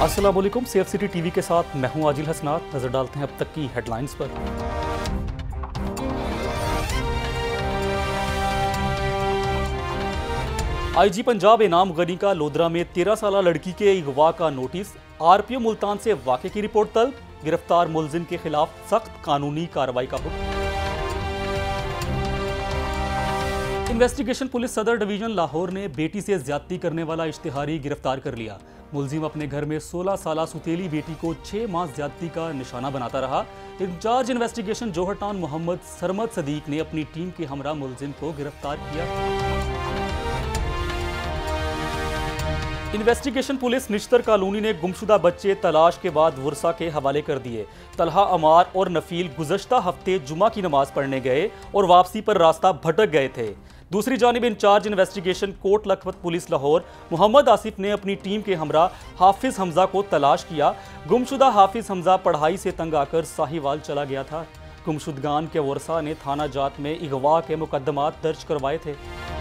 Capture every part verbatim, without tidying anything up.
अस्सलाम वालेकुम। Safe city TV के साथ मैं हूं आजिल हसनात। नजर डालते हैं अब तक की हेडलाइंस पर। आईजी पंजाब इनाम गनी का लोधरा में तेरह साल लड़की के अगवा का नोटिस। आरपीओ मुल्तान से वाक़े की रिपोर्ट तलब। गिरफ्तार मुलजिम के खिलाफ सख्त कानूनी कार्रवाई का हुक्म। Investigation police Sadar division Lahore ने बेटी से ज्यादती करने वाला इश्तिहारी गिरफ्तार कर लिया। मुलजिम अपने घर में सोलह साल सुतीली बेटी को छह माह ज्यादती का निशाना बनाता रहा। Incharge investigation Johar town Mohammad Sarmad Sadiq ने अपनी टीम के हमरा मुलजिम को गिरफ्तार किया। इन्वेस्टिगेशन पुलिस निश्तर कॉलोनी ने गुमशुदा बच्चे तलाश के बाद वर्सा के हवाले कर दिए। तलहा, अमार और नफील गुज़श्ता हफ्ते जुमा की नमाज पढ़ने गए और वापसी पर रास्ता भटक गए थे। दूसरी जानिब incharge investigation Kot Lakhpat police Lahore Mohammad Asif ने अपनी टीम के हमरा हाफिज हमजा को तलाश किया। गुमशुदा हाफिज हमजा पढ़ाई से तंग आकर साहिवाल चला गया था। गुमशुदगान के वर्सा ने थाना जात में अगवा के मुकदमात दर्ज करवाए थे।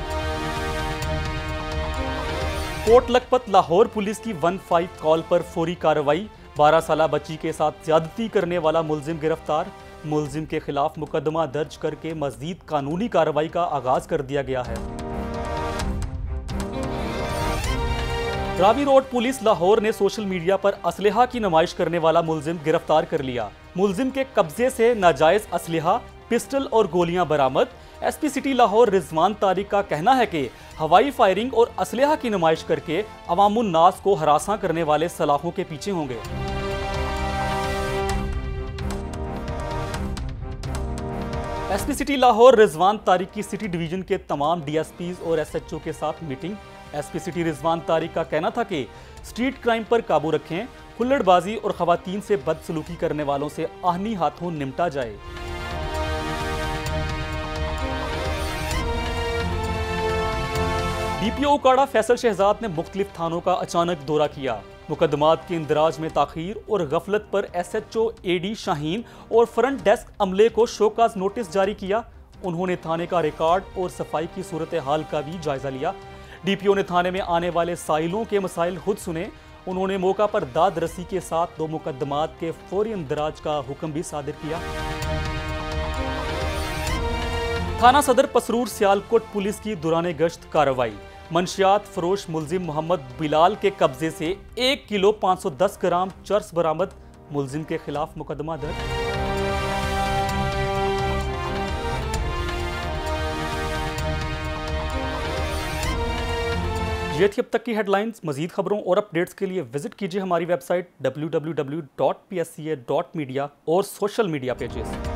कोट लखपत लाहौर पुलिस की वन फाइव कॉल पर फौरी कार्रवाई। बारह साल बच्ची के साथ ज्यादती करने वाला मुलजिम गिरफ्तार। मुलजिम के खिलाफ मुकदमा दर्ज करके मजीद कानूनी कार्रवाई का आगाज कर दिया गया है। रावी रोड पुलिस लाहौर ने सोशल मीडिया पर असलहा की नुमाइश करने वाला मुलजिम गिरफ्तार कर लिया। मुलजिम के कब्जे से नाजायज असलहा, पिस्टल और गोलियां बरामद। एसपी सिटी लाहौर रिजवान तारिक का कहना है कि हवाई फायरिंग और असलहा की नुमाइश करके अवामुन नास को हरासा करने वाले सलाखों के पीछे होंगे। एसपी सिटी लाहौर रिजवान तारिक की सिटी डिवीजन के तमाम डीएसपीज और एसएचओ के साथ meeting. SP city Rizwan Tariq का कहना था कि स्ट्रीट क्राइम पर काबू रखें, हुल्लड़बाजी और खवातीन से बदसलूकी करने वालों से आहनी हाथों निपटा जाए। डीपीओ उकाड़ा फैसल शहजाद ने मुख्तलिफ थानों का अचानक दौरा किया। मुकदमात के इंदराज में ताखीर और गफलत पर एसएचओ एडी शाहीन और फ्रंट डेस्क अमले को शोकाज नोटिस जारी किया। उन्होंने थाने का रिकॉर्ड और सफाई की सूरत हाल का भी जायजा लिया। डीपीओ ने थाने में आने वाले साइलों के मसाइल खुद सुने। उन्होंने मौका पर दाद रसी के साथ दो मुकदमात के फौरी इंदराज का हुक्म भी सादिर किया। थाना सदर पसरूर सियालकोट पुलिस की दुराने गश्त कार्रवाई। मंशियात फरोश मुलजिम मोहम्मद बिलाल के कब्जे से एक किलो पाँच सौ दस ग्राम चर्स बरामद। मुलजिम के खिलाफ मुकदमा दर्ज। ये थी अब तक की हेडलाइंस। मजीद खबरों और अपडेट्स के लिए विजिट कीजिए हमारी website W W W dot P S C A dot media और सोशल मीडिया पेजेस।